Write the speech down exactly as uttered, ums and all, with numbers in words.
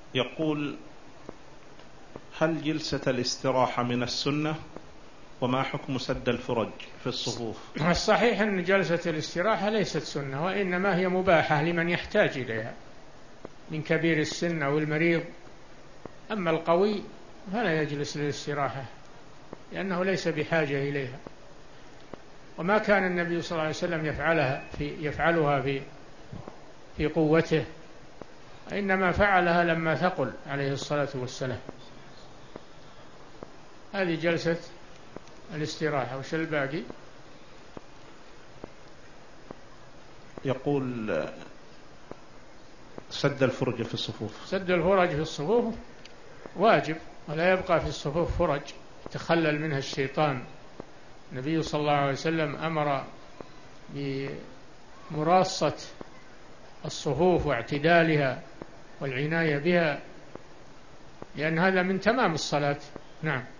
يقول: هل جلسة الاستراحة من السنة؟ وما حكم سد الفرج في الصفوف؟ الصحيح أن جلسة الاستراحة ليست سنة، وإنما هي مباحة لمن يحتاج إليها من كبير السن أو المريض. أما القوي فلا يجلس للاستراحة لأنه ليس بحاجة إليها، وما كان النبي صلى الله عليه وسلم يفعلها في يفعلها في في قوته، إنما فعلها لما ثقل عليه الصلاة والسلام. هذه جلسة الاستراحة. وش الباقي؟ يقول: سد الفرج في الصفوف. سد الفرج في الصفوف واجب، ولا يبقى في الصفوف فرج يتخلل منها الشيطان. النبي صلى الله عليه وسلم أمر بمراصة الصفوف واعتدالها والعناية بها، لأن هذا من تمام الصلاة. نعم.